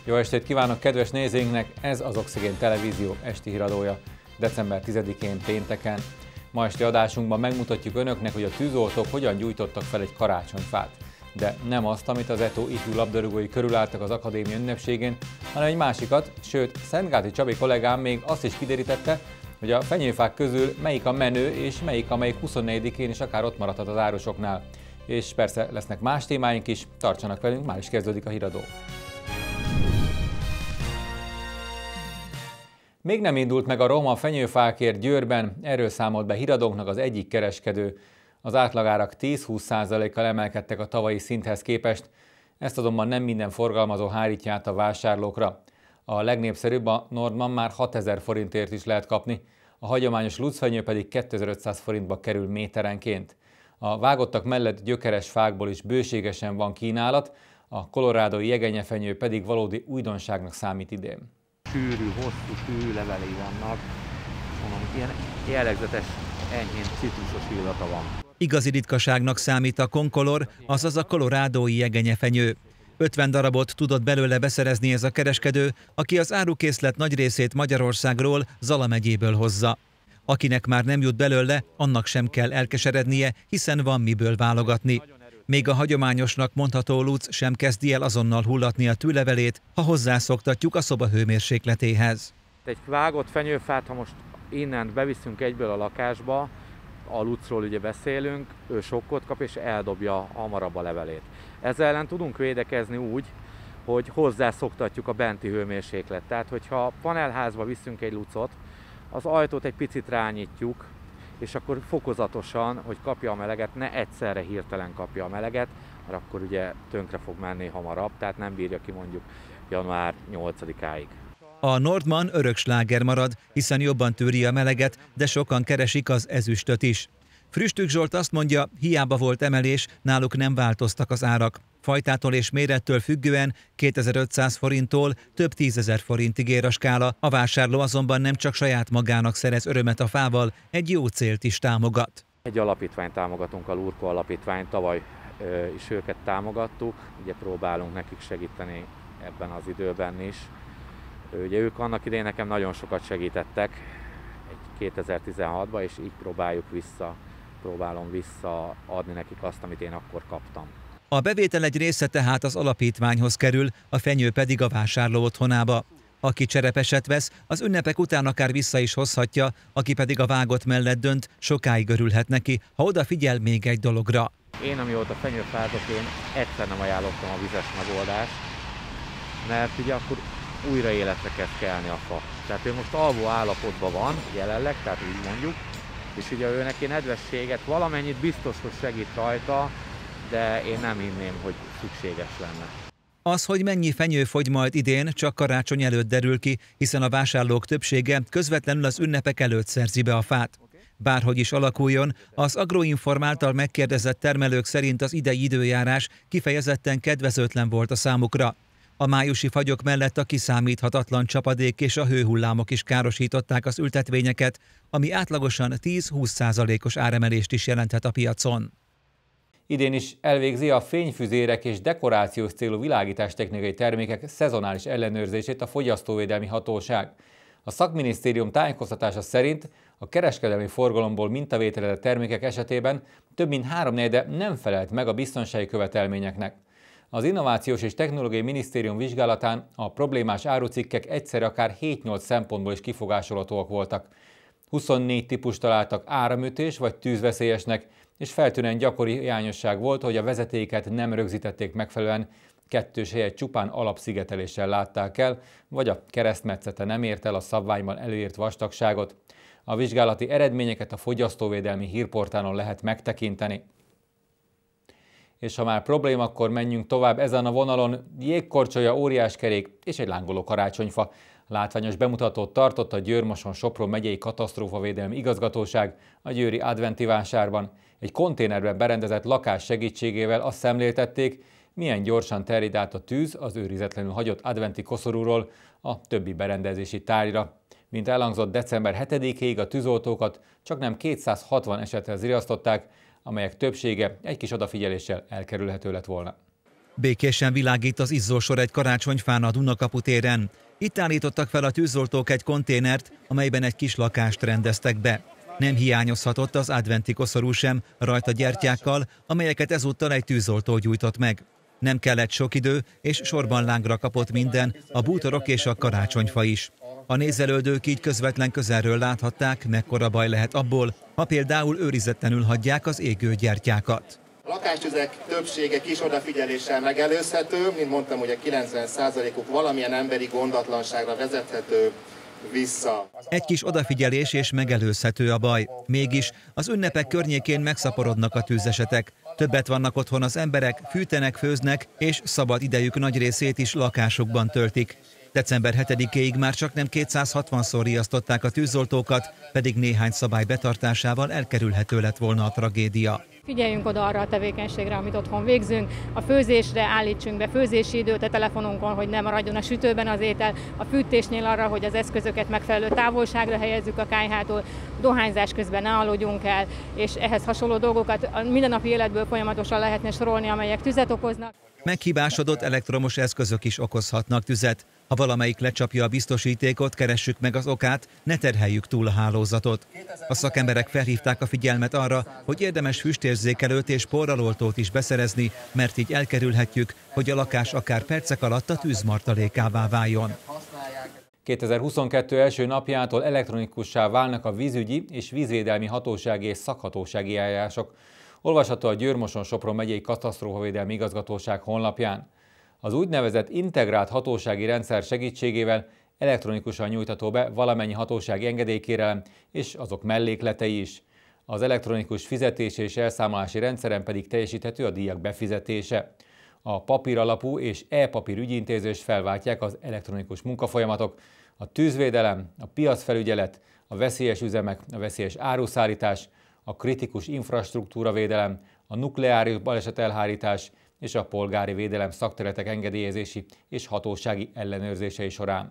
Jó estét kívánok kedves nézőinknek! Ez az Oxigén Televízió esti híradója december 10-én pénteken. Ma esti adásunkban megmutatjuk önöknek, hogy a tűzoltók hogyan gyújtottak fel egy karácsonyfát. De nem azt, amit az ETO ifjú labdarúgói körülálltak az akadémia ünnepségén, hanem egy másikat, sőt, Szentgáti Csabi kollégám még azt is kiderítette, hogy a fenyőfák közül melyik a menő és melyik, amelyik 24-én is akár ott maradhat az árusoknál. És persze lesznek más témáink is, tartsanak velünk, már is kezdődik a híradó. Még nem indult meg a roma fenyőfákért Győrben, erről számolt be híradónknak az egyik kereskedő. Az átlagárak 10-20%-kal emelkedtek a tavalyi szinthez képest, ezt azonban nem minden forgalmazó hárítja át a vásárlókra. A legnépszerűbb a Nordman már 6000 forintért is lehet kapni, a hagyományos lucfenyő pedig 2500 forintba kerül méterenként. A vágottak mellett gyökeres fákból is bőségesen van kínálat, a kolorádói jegenyefenyő pedig valódi újdonságnak számít idén. Sűrű, hosszú tűlevelei vannak, mondom, ilyen jellegzetes, enyhén citrusos illata van. Igazi ritkaságnak számít a konkolor, azaz a kolorádói jegenyefenyő. 50 darabot tudott belőle beszerezni ez a kereskedő, aki az árukészlet nagy részét Magyarországról, Zala megyéből hozza. Akinek már nem jut belőle, annak sem kell elkeserednie, hiszen van miből válogatni. Még a hagyományosnak mondható luc sem kezdi el azonnal hullatni a tűlevelét, ha hozzászoktatjuk a szoba hőmérsékletéhez. Egy vágott fenyőfát, ha most innen beviszünk egyből a lakásba, a lucról ugye beszélünk, ő sokkot kap és eldobja hamarabb a levelét. Ezzel ellen tudunk védekezni úgy, hogy hozzászoktatjuk a benti hőmérséklet. Tehát, hogyha panelházba viszünk egy lucot, az ajtót egy picit rányítjuk, és akkor fokozatosan, hogy kapja a meleget, ne egyszerre hirtelen kapja a meleget, mert akkor ugye tönkre fog menni hamarabb, tehát nem bírja ki mondjuk január 8-áig. A Nordman örök sláger marad, hiszen jobban tűri a meleget, de sokan keresik az ezüstöt is. Früstük Zsolt azt mondja, hiába volt emelés, náluk nem változtak az árak. Fajtától és mérettől függően 2500 forinttól több 10 000 forintig ér a skála, a vásárló azonban nem csak saját magának szerez örömet a fával, egy jó célt is támogat. Egy alapítványt támogatunk, a Lurko alapítványt, tavaly is őket támogattuk, ugye próbálunk nekik segíteni ebben az időben is. Ugye ők annak idején nekem nagyon sokat segítettek, 2016-ban, és így próbálom visszaadni nekik azt, amit én akkor kaptam. A bevétel egy része tehát az alapítványhoz kerül, a fenyő pedig a vásárló otthonába. Aki cserepeset vesz, az ünnepek után akár vissza is hozhatja, aki pedig a vágott mellett dönt, sokáig örülhet neki, ha odafigyel még egy dologra. Én amióta fenyőfázok, én egyszer nem ajánlottam a vizes megoldást, mert ugye akkor újra életre kezd kelni a fa. Tehát ő most alvó állapotban van jelenleg, tehát úgy mondjuk, és ugye ő neki nedvességet valamennyit biztos, hogy segít rajta, de én nem hinném, hogy szükséges lenne. Az, hogy mennyi fenyő fogy majd idén, csak karácsony előtt derül ki, hiszen a vásárlók többsége közvetlenül az ünnepek előtt szerzi be a fát. Bárhogy is alakuljon, az Agroinform által megkérdezett termelők szerint az idei időjárás kifejezetten kedvezőtlen volt a számukra. A májusi fagyok mellett a kiszámíthatatlan csapadék és a hőhullámok is károsították az ültetvényeket, ami átlagosan 10-20%-os áremelést is jelenthet a piacon. Idén is elvégzi a fényfüzérek és dekorációs célú világítástechnikai termékek szezonális ellenőrzését a Fogyasztóvédelmi Hatóság. A szakminisztérium tájékoztatása szerint a kereskedelmi forgalomból mintavételezett termékek esetében több mint 3/4 nem felelt meg a biztonsági követelményeknek. Az Innovációs és Technológiai Minisztérium vizsgálatán a problémás árucikkek egyszerre akár 7-8 szempontból is kifogásolhatóak voltak. 24 típust találtak áramütés vagy tűzveszélyesnek, és feltűnően gyakori hiányosság volt, hogy a vezetéket nem rögzítették megfelelően, kettős helyet csupán alapszigeteléssel látták el, vagy a keresztmetszete nem ért el a szabványban előírt vastagságot. A vizsgálati eredményeket a Fogyasztóvédelmi Hírportálon lehet megtekinteni. És ha már probléma, akkor menjünk tovább ezen a vonalon. Jégkorcsolya, óriáskerék és egy lángoló karácsonyfa. Látványos bemutatót tartott a Győr-Moson-Sopron megyei katasztrófavédelmi igazgatóság a győri adventi vásárban. Egy konténerben berendezett lakás segítségével azt szemléltették, milyen gyorsan terjed át a tűz az őrizetlenül hagyott adventi koszorúról a többi berendezési tárgyra. Mint elhangzott, december 7-ig a tűzoltókat csaknem 260 esethez riasztották, amelyek többsége egy kis odafigyeléssel elkerülhető lett volna. Békésen világít az izzósor egy karácsonyfán a Dunakapu téren. Itt állítottak fel a tűzoltók egy konténert, amelyben egy kis lakást rendeztek be. Nem hiányozhatott az adventi koszorú sem rajta gyertyákkal, amelyeket ezúttal egy tűzoltó gyújtott meg. Nem kellett sok idő, és sorban lángra kapott minden, a bútorok és a karácsonyfa is. A nézelődők így közvetlen közelről láthatták, mekkora baj lehet abból, ha például őrizetlenül hagyják az égő gyertyákat. A lakástüzek többsége kis odafigyeléssel megelőzhető, mint mondtam, ugye 90%-uk valamilyen emberi gondatlanságra vezethető vissza. Egy kis odafigyelés és megelőzhető a baj. Mégis az ünnepek környékén megszaporodnak a tűzesetek. Többet vannak otthon az emberek, fűtenek, főznek, és szabad idejük nagy részét is lakásukban töltik. December 7-éig már csaknem 260-szor riasztották a tűzoltókat, pedig néhány szabály betartásával elkerülhető lett volna a tragédia. Figyeljünk oda arra a tevékenységre, amit otthon végzünk. A főzésre állítsunk be főzési időt a telefonunkon, hogy ne maradjon a sütőben az étel. A fűtésnél arra, hogy az eszközöket megfelelő távolságra helyezzük a kályhától. Dohányzás közben ne aludjunk el, és ehhez hasonló dolgokat a mindennapi életből folyamatosan lehetne sorolni, amelyek tüzet okoznak. Meghibásodott elektromos eszközök is okozhatnak tüzet. Ha valamelyik lecsapja a biztosítékot, keressük meg az okát, ne terheljük túl a hálózatot. A szakemberek felhívták a figyelmet arra, hogy érdemes füstérzékelőt és porraloltót is beszerezni, mert így elkerülhetjük, hogy a lakás akár percek alatt a tűzmartalékává váljon. 2022 első napjától elektronikussá válnak a vízügyi és vízvédelmi hatósági és szakhatósági eljárások. Olvasható a Győr-Moson-Sopron megyei katasztrófavédelmi igazgatóság honlapján. Az úgynevezett integrált hatósági rendszer segítségével elektronikusan nyújtható be valamennyi hatósági engedélykérelem és azok mellékletei is. Az elektronikus fizetési és elszámolási rendszeren pedig teljesíthető a díjak befizetése. A papíralapú és e-papír ügyintézést felváltják az elektronikus munkafolyamatok, a tűzvédelem, a piacfelügyelet, a veszélyes üzemek, a veszélyes áruszállítás, a kritikus infrastruktúra védelem, a nukleáris balesetelhárítás és a polgári védelem szakterületek engedélyezési és hatósági ellenőrzései során.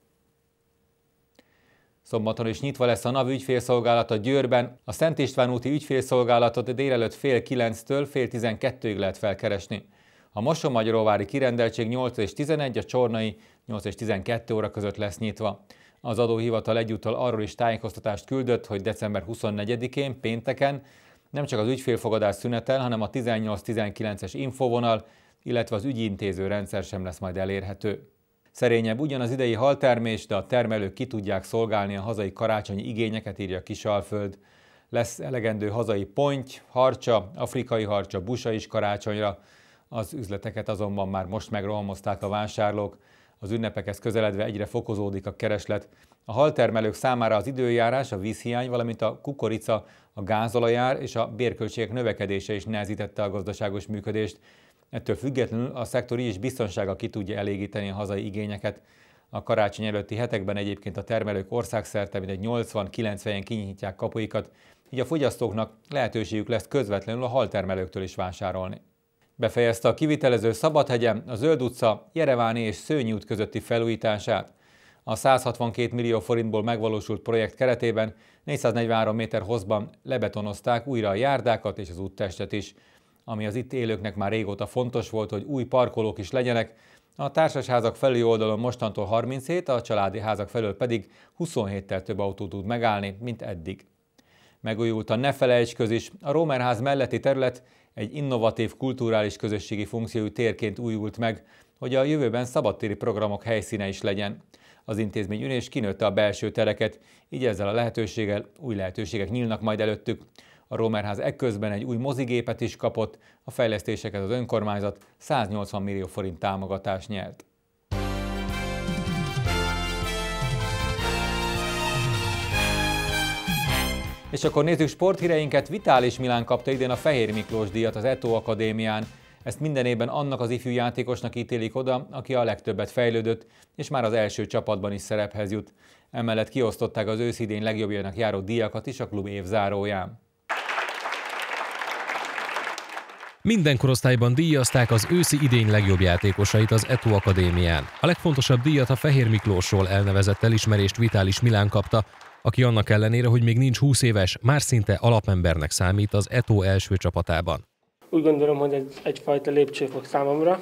Szombaton is nyitva lesz a NAV ügyfélszolgálata Győrben. A Szent István úti ügyfélszolgálatot délelőtt fél 9-től fél 12-ig lehet felkeresni. A Mosonmagyaróvári kirendeltség 8 és 11, a Csornai 8 és 12 óra között lesz nyitva. Az adóhivatal egyúttal arról is tájékoztatást küldött, hogy december 24-én, pénteken nem csak az ügyfélfogadás szünetel, hanem a 18-19-es infovonal, illetve az ügyintéző rendszer sem lesz majd elérhető. Szerényebb ugyan az idei haltermés, de a termelők ki tudják szolgálni a hazai karácsonyi igényeket, írja Kisalföld. Lesz elegendő hazai ponty, harcsa, afrikai harcsa, busa is karácsonyra. Az üzleteket azonban már most megrohamozták a vásárlók. Az ünnepekhez közeledve egyre fokozódik a kereslet. A haltermelők számára az időjárás, a vízhiány, valamint a kukorica, a gázolajár és a bérköltségek növekedése is nehezítette a gazdaságos működést. Ettől függetlenül a szektor így is biztonsággal ki tudja elégíteni a hazai igényeket. A karácsony előtti hetekben egyébként a termelők országszerte mintegy 80-90 helyen kinyitják kapuikat, így a fogyasztóknak lehetőségük lesz közvetlenül a haltermelőktől is vásárolni. Befejezte a kivitelező Szabadhegyen a Zöld utca, Jereváni és Szőnyi út közötti felújítását. A 162 millió forintból megvalósult projekt keretében 443 méter hosszban lebetonozták újra a járdákat és az úttestet is. Ami az itt élőknek már régóta fontos volt, hogy új parkolók is legyenek, a társasházak felüli oldalon mostantól 37, a családi házak felől pedig 27-tel több autó tud megállni, mint eddig. Megújult a Ne Felejts köz is, a Rómerház melletti terület egy innovatív kulturális közösségi funkciójú térként újult meg, hogy a jövőben szabadtéri programok helyszíne is legyen. Az intézmény ülés kinőtte a belső tereket, így ezzel a lehetőséggel új lehetőségek nyílnak majd előttük. A Rómerház ekközben egy új mozigépet is kapott, a fejlesztéseket az önkormányzat 180 millió forint támogatást nyert. És akkor nézzük sporthíreinket. Vitális Milán kapta idén a Fehér Miklós díjat az Eto Akadémián. Ezt minden évben annak az ifjú játékosnak ítélik oda, aki a legtöbbet fejlődött, és már az első csapatban is szerephez jut. Emellett kiosztották az őszidén legjobbjának járó díjakat is a klub évzáróján. Minden korosztályban díjazták az őszi idény legjobb játékosait az Eto Akadémián. A legfontosabb díjat a Fehér Miklósról elnevezett elismerést Vitális Milán kapta, aki annak ellenére, hogy még nincs 20 éves, már szinte alapembernek számít az Eto első csapatában. Úgy gondolom, hogy ez egyfajta lépcsőfok számomra,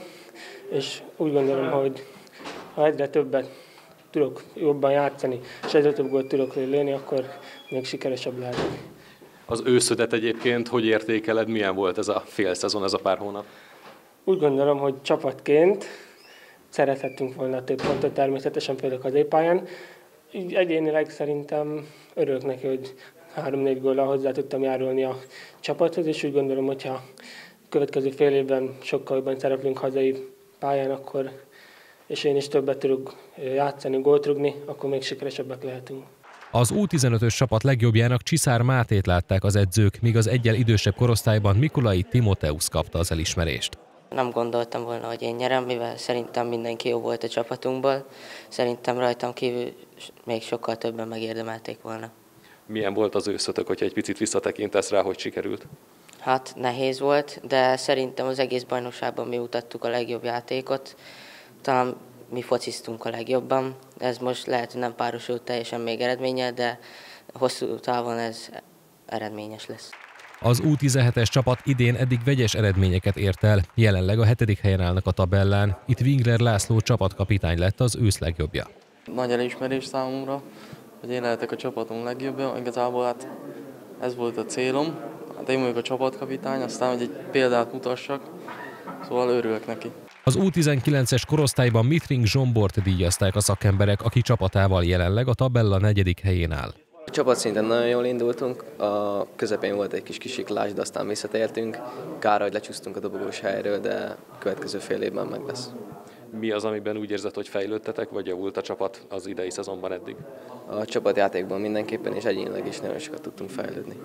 és úgy gondolom, hogy ha egyre többet tudok jobban játszani, és egyre több gólt tudok lőni, akkor még sikeresebb lehetek. Az őszödet egyébként hogy értékeled, milyen volt ez a fél szezon, ez a pár hónap? Úgy gondolom, hogy csapatként szerethettünk volna több pontot, természetesen például az középpályán. Így egyénileg szerintem örülök neki, hogy 3-4 góllal hozzá tudtam járulni a csapathoz, és úgy gondolom, hogyha a következő fél évben sokkal jobban szereplünk hazai pályán, akkor, és én is többet tudok játszani, gólt rúgni, akkor még sikeresebbek lehetünk. Az U15-ös csapat legjobbjának Csiszár Mátét látták az edzők, míg az egyel idősebb korosztályban Mikulai Timoteusz kapta az elismerést. Nem gondoltam volna, hogy én nyerem, mivel szerintem mindenki jó volt a csapatunkból. Szerintem rajtam kívül még sokkal többen megérdemelték volna. Milyen volt az őszötök, hogyha egy picit visszatekintesz rá, hogy sikerült? Hát nehéz volt, de szerintem az egész bajnokságban mi mutattuk a legjobb játékot. Talán mi fociztunk a legjobban. Ez most lehet, hogy nem párosult teljesen még eredménnyel, de hosszú távon ez eredményes lesz. Az U17-es csapat idén eddig vegyes eredményeket ért el, jelenleg a 7. helyen állnak a tabellán. Itt Winkler László csapatkapitány lett az ősz legjobbja. Nagy elismerés számomra, hogy én lehetek a csapatunk legjobbja. Igazából hát ez volt a célom. Hát én vagyok a csapatkapitány, aztán hogy egy példát mutassak, szóval örülök neki. Az U19-es korosztályban Mitrink Zsombort díjazták a szakemberek, aki csapatával jelenleg a tabella 4. helyén áll. A csapatszinten nagyon jól indultunk, a közepén volt egy kis kisiklás, de aztán visszatértünk. Kár, hogy lecsúsztunk a dobogós helyről, de a következő fél évben meg lesz. Mi az, amiben úgy érzed, hogy fejlődtetek, vagy javult a csapat az idei szezonban eddig? A csapatjátékban mindenképpen, és egyénileg is nagyon sokat tudtunk fejlődni.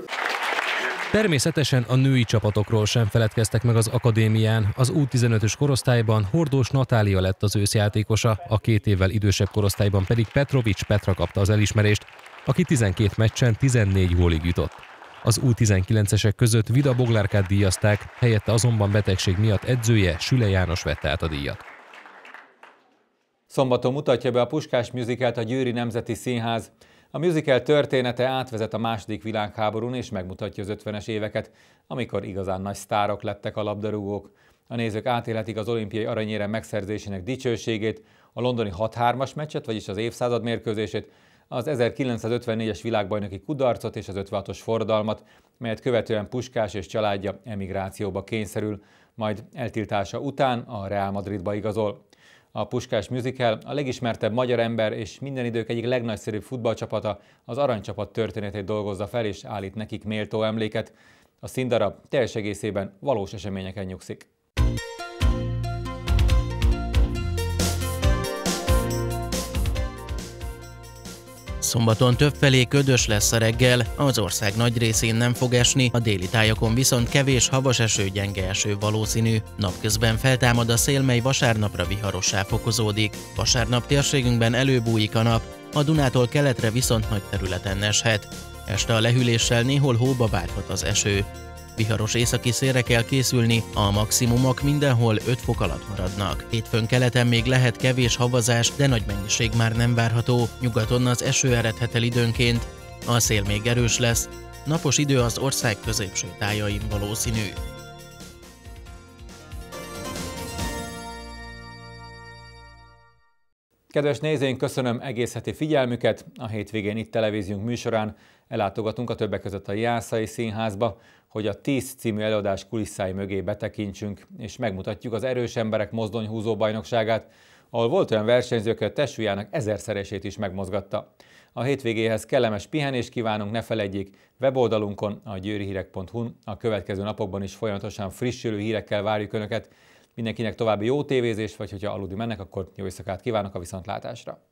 Természetesen a női csapatokról sem feledkeztek meg az akadémián. Az U15-ös korosztályban Hordós Natália lett az őszjátékosa, a 2 évvel idősebb korosztályban pedig Petrovics Petra kapta az elismerést, aki 12 meccsen 14 gólig jutott. Az U19-esek között Vida Boglárkát díjazták, helyette azonban betegség miatt edzője Süle János vette át a díjat. Szombaton mutatja be a Puskás musicalt a Győri Nemzeti Színház. A musical története átvezet a II. Világháborún és megmutatja az 50-es éveket, amikor igazán nagy sztárok lettek a labdarúgók. A nézők átélhetik az olimpiai aranyérem megszerzésének dicsőségét, a londoni 6-3-as meccset, vagyis az évszázad mérkőzését, az 1954-es világbajnoki kudarcot és az 56-os forradalmat, melyet követően Puskás és családja emigrációba kényszerül, majd eltiltása után a Real Madridba igazol. A Puskás musical a legismertebb magyar ember és minden idők egyik legnagyszerűbb futballcsapata, az Aranycsapat történetét dolgozza fel és állít nekik méltó emléket. A színdarab teljes egészében valós eseményeken nyugszik. Szombaton többfelé ködös lesz a reggel, az ország nagy részén nem fog esni, a déli tájakon viszont kevés havas eső, gyenge eső valószínű. Napközben feltámad a szél, mely vasárnapra viharossá fokozódik. Vasárnap térségünkben előbújik a nap, a Dunától keletre viszont nagy területen eshet. Este a lehűléssel néhol hóba válthat az eső. Viharos északi szélre kell készülni, a maximumok mindenhol 5 fok alatt maradnak. Hétfőn keleten még lehet kevés havazás, de nagy mennyiség már nem várható. Nyugaton az eső eredhet el időnként, a szél még erős lesz, napos idő az ország középső tájain valószínű. Kedves nézőink, köszönöm egész heti figyelmüket. A hétvégén itt televíziónk műsorán ellátogatunk a többek között a Jászai Színházba, hogy a 10 című előadás kulisszái mögé betekintsünk, és megmutatjuk az Erős emberek mozdonyhúzó bajnokságát, ahol volt olyan versenyző, aki a testsúlyának 1000-szeresét is megmozgatta. A hétvégéhez kellemes pihenést kívánunk, ne feledjék, weboldalunkon, a győrihírek.hu-n a következő napokban is folyamatosan frissülő hírekkel várjuk Önöket. Mindenkinek további jó tévézést, vagy hogyha aludni mennek, akkor jó éjszakát kívánok, a viszontlátásra!